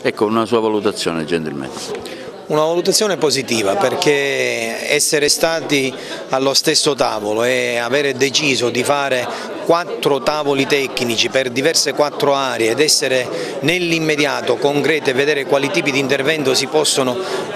Ecco, una sua valutazione gentilmente. Una valutazione positiva, perché essere stati allo stesso tavolo e avere deciso di fare 4 tavoli tecnici per diverse 4 aree ed essere nell'immediato concrete e vedere quali tipi di intervento si possono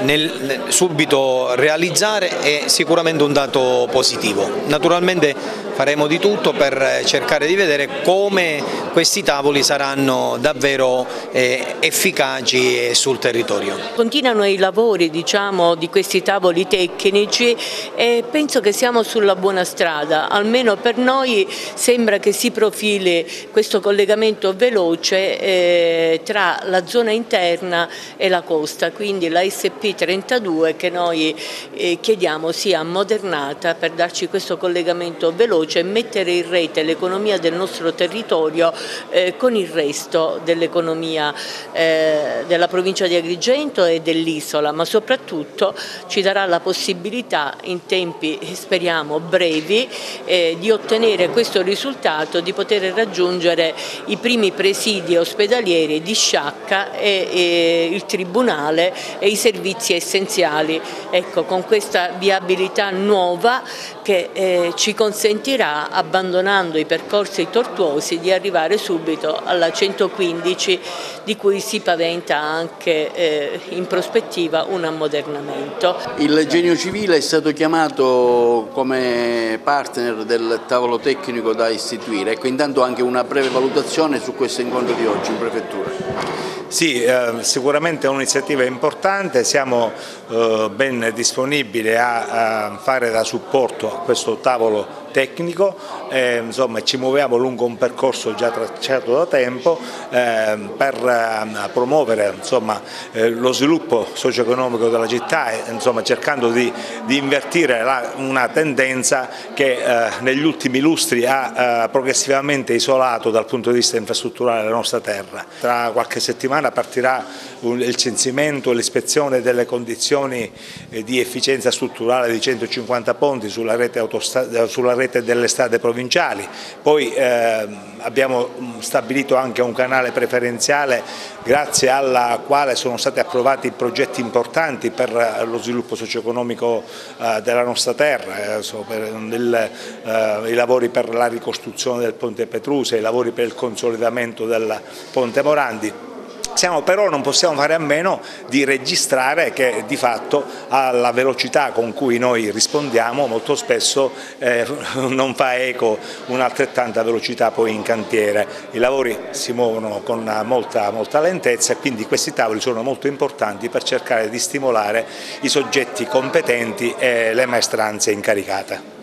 subito realizzare è sicuramente un dato positivo. Naturalmente faremo di tutto per cercare di vedere come questi tavoli saranno davvero efficaci sul territorio. Continuano i lavori di questi tavoli tecnici e penso che siamo sulla buona strada, almeno per noi sembra che si profili questo collegamento veloce tra la zona interna e la costa, quindi la SP32 che noi chiediamo sia ammodernata per darci questo collegamento veloce e mettere in rete l'economia del nostro territorio con il resto dell'economia della provincia di Agrigento e dell'isola, ma soprattutto ci darà la possibilità in tempi speriamo brevi di ottenere questo risultato, di poter raggiungere i primi presidi ospedalieri di Sciacca e il Tribunale e i servizi essenziali. Ecco, con questa viabilità nuova che ci consentirà, abbandonando i percorsi tortuosi, di arrivare subito alla 115 di cui si paventa anche in prospettiva un ammodernamento. Il Genio Civile è stato chiamato come partner del tavolo tecnico da istituire, ecco, intanto anche una breve valutazione su questo incontro di oggi in Prefettura. Sì, sicuramente è un'iniziativa importante, siamo ben disponibili a fare da supporto a questo tavolo tecnico, insomma, ci muoviamo lungo un percorso già tracciato da tempo per promuovere, insomma, lo sviluppo socio-economico della città e, insomma, cercando di invertire una tendenza che negli ultimi lustri ha progressivamente isolato dal punto di vista infrastrutturale la nostra terra. Tra qualche settimana partirà il censimento e l'ispezione delle condizioni di efficienza strutturale di 150 ponti sulla rete delle strade provinciali, poi abbiamo stabilito anche un canale preferenziale grazie alla quale sono stati approvati progetti importanti per lo sviluppo socio-economico della nostra terra, i lavori per la ricostruzione del ponte Petrusia, i lavori per il consolidamento del ponte Morandi. Però non possiamo fare a meno di registrare che di fatto alla velocità con cui noi rispondiamo molto spesso non fa eco un'altrettanta velocità poi in cantiere. I lavori si muovono con molta lentezza e quindi questi tavoli sono molto importanti per cercare di stimolare i soggetti competenti e le maestranze incaricate.